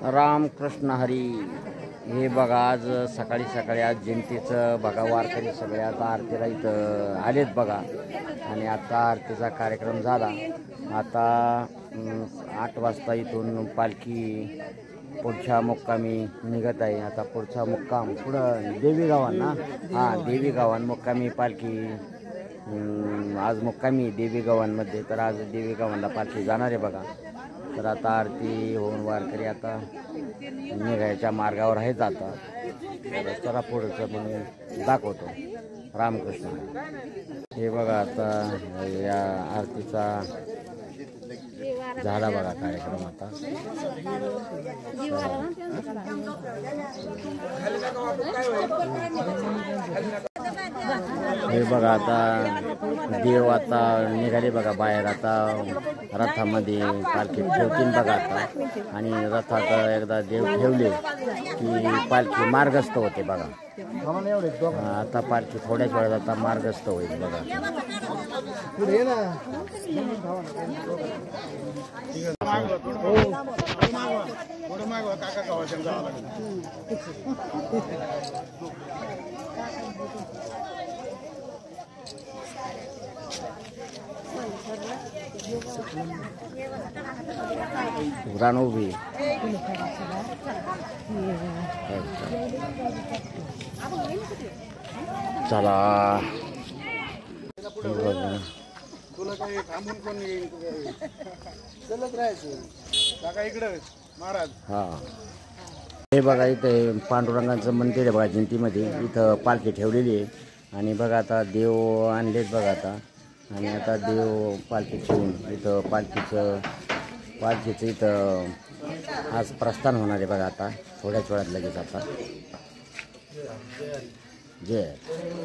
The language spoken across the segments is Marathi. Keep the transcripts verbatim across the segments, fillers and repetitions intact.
रामकृष्ण हरी. हे बघा आज सकाळी सकाळी आज जयंतीचं बघा वारकरी सगळे आता आरतीला इथं आलेत बघा. आणि आता आरतीचा कार्यक्रम झाला. आता आठ वाजता इथून पालखी पुढच्या मुक्कामी निघत आहे. आता पुढचा मुक्काम पुढं देवी गावान ना हां देवी गावान मुक्कामी पालखी आज मुक्कामी देवी गावांमध्ये. तर आज देवी गावांना पालखी जाणार आहे बघा. तर आता आरती होऊन वारकरी आता निघायच्या मार्गावर आहेत. आता चला पुढचं म्हणून दाखवतो. रामकृष्ण. हे बघा आता या आरतीचा झाला बघा कार्यक्रम. आता हे बघा आता देव आता निघाले बघा बाहेर. आता रथामध्ये पालखी ठेवतील बघा आता. आणि रथात एकदा देव ठेवले की पालखी मार्गस्थ होते बघा. आता पालखी थोड्याच वेळात आता मार्गस्थ होईल बघा. रानो भी चला. तुला काही थांबून कोण चलत राहायचं काका इकडं महाराज. हा हे बघा इथे पांडुरंगाचं मंदिर आहे बघा जयंतीमध्ये. इथं पालखी ठेवलेली आहे. आणि बघा आता देव आणलेत बघा आता. आणि आता देव पालखी ठेवून इथं पालखीचं पालखीचं इथं आज प्रस्थान होणार आहे बघा. आता थोड्याच वेळात लगेच आता जय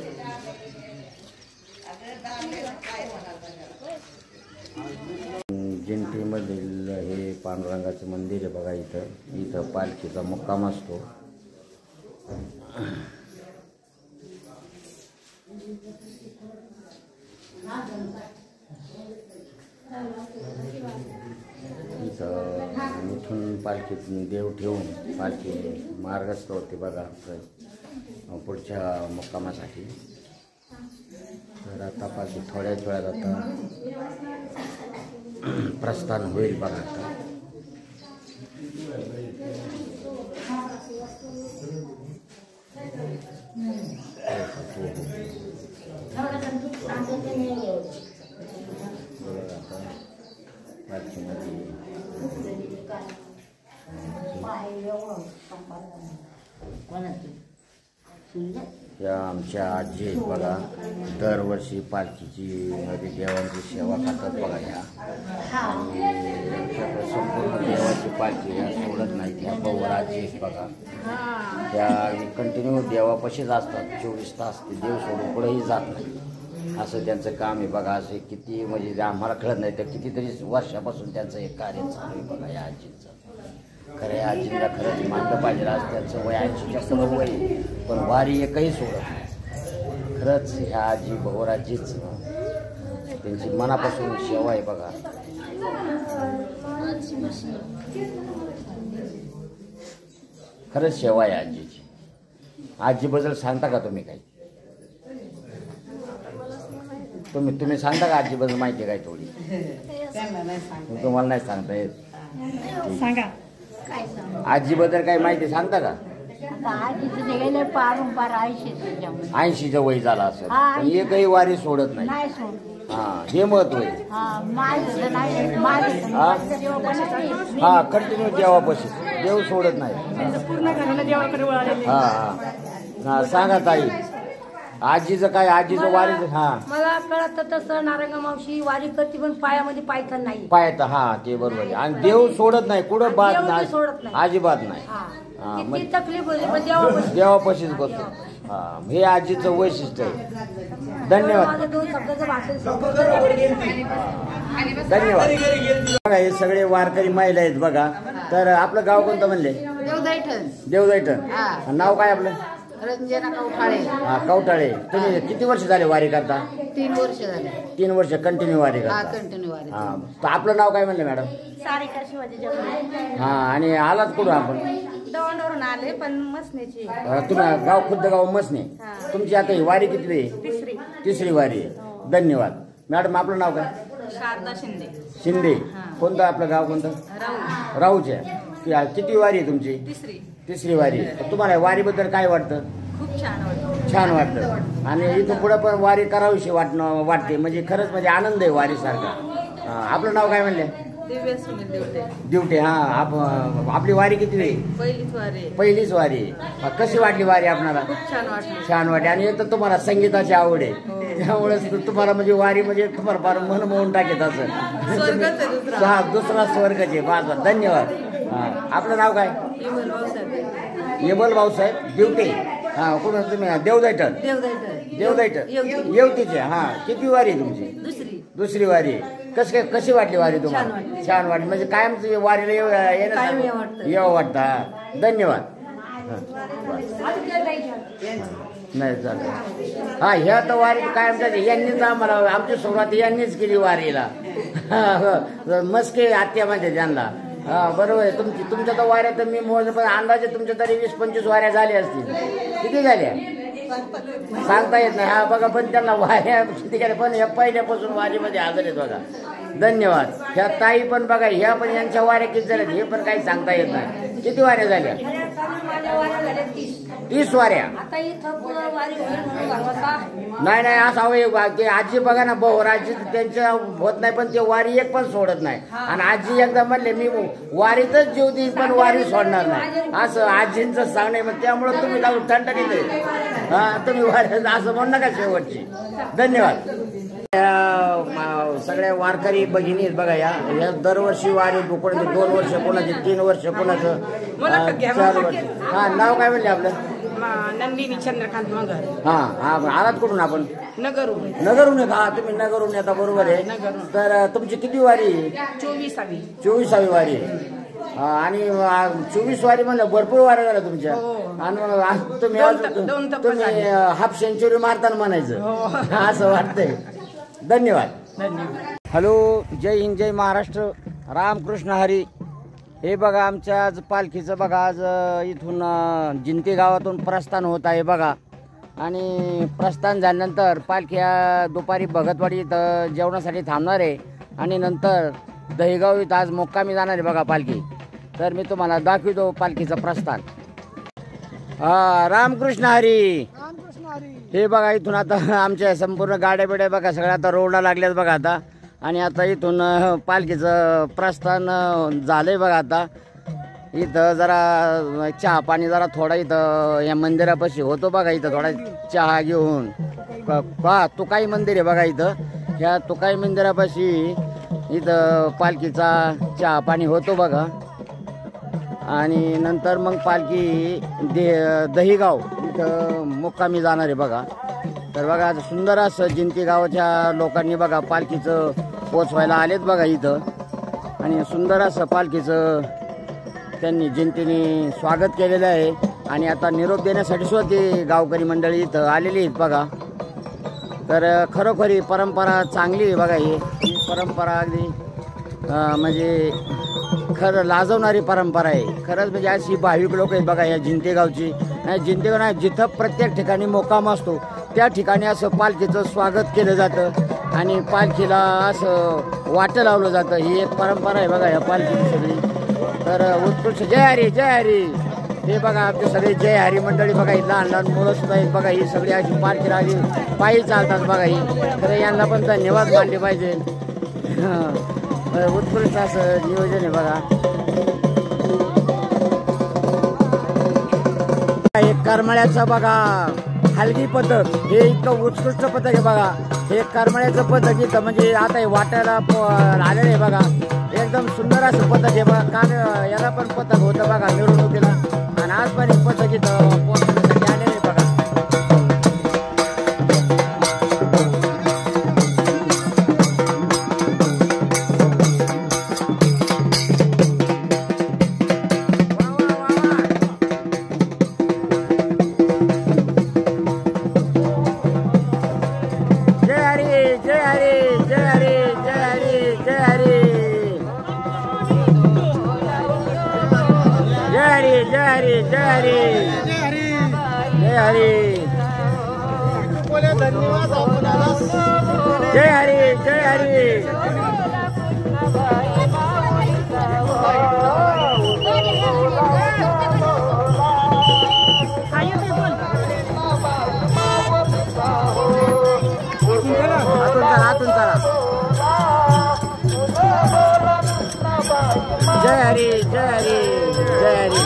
जयंतीमधील हे पांडुरंगाचं मंदिर आहे बघा. इथं इथं पालखीचा मुक्काम असतो. इथं इथून पालखीत देव ठेवून पालखी मार्गस्थ होते बघा पुढच्या मुक्कामासाठी. तर आता पालखी थोड्याच वेळात आता प्रस्थान होईल बघा. आता या आमच्या आजी आहेत बघा. दरवर्षी पालखीची मध्ये देवांची सेवा करतात बघा. ह्या आणि संपूर्ण देवाची पालखी ह्या सोडत नाही. त्या बरोबर आजी आहेत बघा. त्या कंटिन्यू देवापाशीच असतात चोवीस तास. ते देव सोडून कुठेही जात नाही. असं त्यांचं काम आहे बघा. असे किती म्हणजे आम्हाला कळत नाही. तर कितीतरी वर्षापासून त्यांचं एक कार्य चालू आहे बघा या आजींचं. खरं आजीला खरंच मानलं पाहिजे. आज त्यांचं वय ऐंशीच्या पुढं वय पण वारी एकही सोडत नाही. खरंच ह्या आजी भोवराजीच त्यांची मनापासून सेवा आहे बघा. खरंच सेवा आहे आजीची. आजीबद्दल सांगता का तुम्ही काही? तुम्ही तुम्ही सांगता का आजीबद्दल माहिती काय थोडी? तुम्हाला नाही सांगता येत? सांगा. आजीबद्दल काही माहिती सांगता का? ऐंशीचं वय झाला असं पण एकही वारी सोडत नाही. हा हे महत्व आहे. हा कंटिन्यू देवापाशी देव सोडत नाही. हा हा सांगा ताई आजीचं काय? आजीचं वारी हा मला कळत तसं नारंग मावशी वारी करते पण पायामध्ये पायथन नाही. पायत हा ते बरोबर आहे. आणि देव सोडत नाही कुठं बात नाही अजिबात नाही. तकलीफ होती देवापाशीच बसतो. हा हे आजीचं वैशिष्ट्य आहे. धन्यवाद धन्यवाद. बघा हे सगळे वारकरी महिला आहेत बघा. तर आपलं गाव कोणतं म्हणले? देवदैठण. देवदैठण. नाव काय आपलं? रंजना कवठाळे. हा कवठाळे. तुम्ही किती वर्ष झाले वारी करता? तीन वर्ष झाले तीन वर्ष कंटिन्यू वारी हा करता कंटिन्यू वारी हा तर आपलं नाव काय म्हणलं मॅडम? सारिका शिवाजी जगदळे. हा आणि आलात कुठून आपण? दवंडवरून आले पण मसण्याची अ, तुम्हा गाव खुद्द गाव मसने. हा. तुमची आता ही वारी किती आहे? तिसरी तिसरी वारी आहे. धन्यवाद मॅडम. आपलं नाव काय? शारदा शिंदे. शिंदे. कोणतं आपलं गाव कोणतं? राहू राऊचे. कि- किती वारी आहे तुमची? तिसरी. तिसरी वारी आहे. तर तुम्हाला वारीबद्दल काय वाटतं? खूप छान वाटतं. छान वाटतं आणि इथं पुढे पण वारी करावीशी वाटणं वाटते म्हणजे खरंच म्हणजे आनंद आहे वारीसारखा. अं, आपलं नाव काय म्हणले? दिव्य सुनील देवटे. दिवटे. हा आप आपली वारी किती आहे? पहिलीच वारी. पहिलीच वारी आहे. कशी वाटली वारी आपणाला? खूप छान वाटली. छान वाटते आणि एक तर तुम्हाला संगीताची आवड आहे त्यामुळे तुम्हाला म्हणजे वारी म्हणजे तुम्हाला फार मन मोहून टाकेत असं. स्वर्गच आहे दुसरा. हा दुसरा स्वर्गच आहे. बस बस. धन्यवाद. हा. आपलं नाव काय? विमल भाऊसाहेब. येबल भाऊसाहेब दिवटे. हा कुठं तुम्ही? देवदायटर. देवदाईकर. देवदायटर येवती. येवतीचे. हा किती वारी आहे तुमची? दुसरी. दुसरी वारी आहे. कशी काय कशी वाटली वारी तुम्हाला? छान वाटली. छान वाटली म्हणजे कायम वारीला येऊ- कायम येण्यासाठी यावं वाटतं. येऊ वाटतं. हा. धन्यवाद. नाही चालेल. हा ह्या तर वारी कायम जाते. यांनीच आम्हाला आमची सुरुवात यांनीच केली वारीला. मस्के आत्या म्हणजे त्यांना. हा बरोबर आहे. तुमची तुमच्या तर वाऱ्या तर मी मोज पण अंदाजे तुमच्या तरी वीस पंचवीस वाऱ्या झाल्या असतील. किती झाल्या सांगता येत नाही. हा बघा पण त्यांना वाऱ्या किती केल्या पण या पहिल्यापासून वारीमध्ये हजर आहेत बघा. धन्यवाद. ह्या ताई पण बघा ह्या पण यांच्या वाऱ्या किती झाल्या हे पण काही सांगता येत नाही. किती वाऱ्या झाल्या? तीस वाऱ्या. आता इथं पुढं वारी होईल म्हणून भरवसा. नाही नाही असं हवं ते आजी बघा ना बहु आजी त्यांच्या होत नाही पण ते वारी एक पण सोडत नाही. आणि आजी एकदा म्हणले मी वारीतच जीव देईन पण वारी सोडणार नाही असं आजींचं सांगणे. मग त्यामुळे तुम्ही जाऊन ठणठणीत हा तुम्ही वारी असं म्हणू नका शेवटची. धन्यवाद. या, मा- सगळ्या वारकरी भगिनी आहेत बघा या या दरवर्षी वारी कोणाचे दोन वर्ष कोणाचे तीन वर्ष कोणाचं अं, चार वर्ष. हा नाव काय म्हणले आपलं? नंदिनी चंद्रकांत मगर. हा हा आलात कुठून आपण? नगरून. नगरून येत. हा तुम्ही नगरून येता बरोबर आहे. तर अं, तुमची किती वारी? चोवीसावी. चोवीसावी वारी आहे. हा, आणि अं, चोवीस वारी म्हणलं भरपूर वाऱ्या झाल्या तुमच्या. आणि मग आज तुम्ही दोन आज- टप- दोन टप्पे तुम्ही झाले. अं, हाफ सेंचुरी मारताना म्हणायचं असं वाटतंय. धन्यवाद. धन्यवाद. हॅलो. जय हिंद जय महाराष्ट्र. रामकृष्ण हरी. हे बघा आमच्या आज पालखीचं बघा आज अ, इथून अ, जिंती गावातून प्रस्थान होत आहे बघा. आणि प्रस्थान झाल्यानंतर पालखी अ, दुपारी भगतवाडी इथं जेवणासाठी थांबणार आहे आणि नंतर दहीगाव इथं आज मुक्कामी जाणार आहे बघा पालखी. तर मी तुम्हाला दाखवतो पालखीचं प्रस्थान. हा रामकृष्ण हरी. हे बघा इथून आता आमच्या संपूर्ण गाड्या बिड्या बघा सगळ्या आता रोडला लागल्यात बघा आता. आणि आता इथून अ, पालखीचं प्रस्थान अ, झालंय बघा. आता इथं जरा चहा पाणी जरा थोडा इथं या मंदिरापाशी होतो बघा. इथं थोडा चहा घेऊन पहा तुकाई मंदिर आहे बघा इथं. ह्या तुकाई मंदिरापाशी इथं पालखीचा चहा पाणी होतो बघा. आणि नंतर मग पालखी दे दहीगाव इथं मुक्कामी जाणार आहे बघा. तर बघा सुंदर असं जिंती गावाच्या लोकांनी बघा पालखीचं पोचवायला आलेत बघा इथं. आणि सुंदर असं पालखीचं त्यांनी जिंतीने स्वागत केलेलं आहे. आणि आता निरोप देण्यासाठी सुद्धा ती गावकरी मंडळी इथं आलेली आहेत बघा. तर खरोखरी परंपरा चांगली आहे बघा. ही ही परंपरा अगदी अं, म्हणजे खरं लाजवणारी परंपरा आहे. खरंच म्हणजे अशी भाविक लोक आहेत बघा या जिंती गावची. नाही जिंती गाव नाही जिथं प्रत्येक ठिकाणी मुक्काम असतो त्या ठिकाणी असं पालखीचं स्वागत केलं जातं आणि पालखीला असं वाटं लावलं जातं. ही एक परंपरा आहे बघा या पालखीची सगळी. तर उत्कृष्ट जय हरी जय हरी. हे बघा आमचे सगळे जय हरी मंडळी बघा. ही लहान लहान मुलं सुद्धा आहेत बघा. ही सगळी अशी पालखीला आधी पायी चालतात बघा. ही तर यांना पण धन्यवाद मानले पाहिजे. उत्कृष्ट असं नियोजन आहे बघा. हे करमाळ्याचं बघा हलगी पथक हे इतकं उत्कृष्ट पथक आहे बघा. हे करमाळ्याचं पथक इथं म्हणजे आता हे वाटायला आलेलं आहे बघा. एकदम सुंदर असं पथक आहे बघा. काल याला पण पथक होतं बघा मिरवणुकीला. आणि आज पण एक पथक इथं पोहोचण्यासाठी आलेलं आहे बघा. जय हरी. जय हरी जय हरी जय हरी जय हरी बोले धन्यवाद आपणाला जय हरी जय हरी आतून चला आतून चला जय हरी जय हरी जय हरी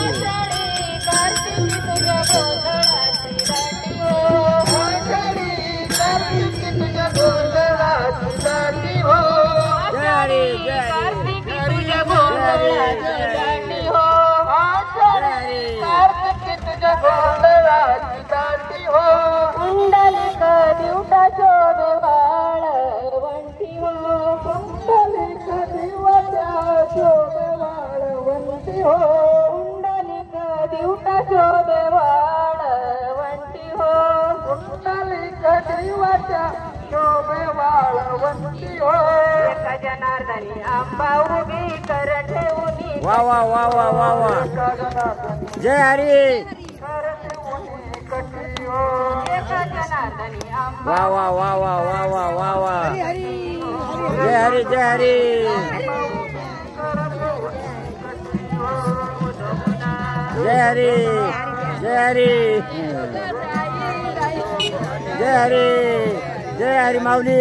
जय हरी जय हरी जनार्दनी आंबा उभी कर ठेवून वा वा वा वा वा वा जय हरी जनार्दनी आंबा वा वा वा वा वा वा वा वा जय हरी जय हरी जय हरी जय हरी जय हरी जय हरी माऊली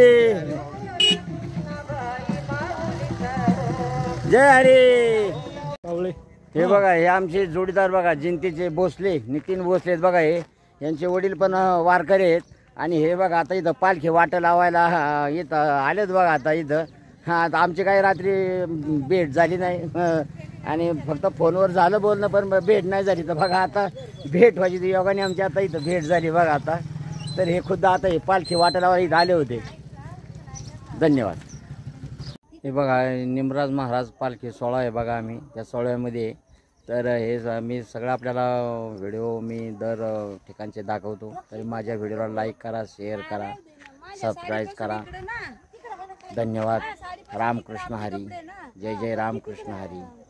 जय हरी हे बघा हे आमचे जोडीदार बघा जिंतीचे भोसले नितीन भोसले बघा हे यांचे वडील पण वारकरी आहेत आणि हे बघा आता इथं पालखी वाट लावायला इथं आलेत बघा आता इथं हां आता आमची काही रात्री भेट झाली नाही आणि फक्त फोनवर झालं बोलणं पण भेट नाही झाली तर बघा आता भेट व्हायची ती योगाने आमची आता इथं भेट झाली बघा आता तर हे खुद्द आता हे पालखी वाट लावायला इथं आले होते धन्यवाद हे बघा निमराज महाराज पालखी सोहळा आहे बघा आम्ही त्या सोहळ्यामध्ये तर हे मी सगळं आपल्याला व्हिडिओ मी दर ठिकाणचे दाखवतो तरी माझ्या व्हिडिओला लाईक करा शेअर करा सबस्क्राईब करा धन्यवाद रामकृष्ण हरी जय जय रामकृष्ण हरी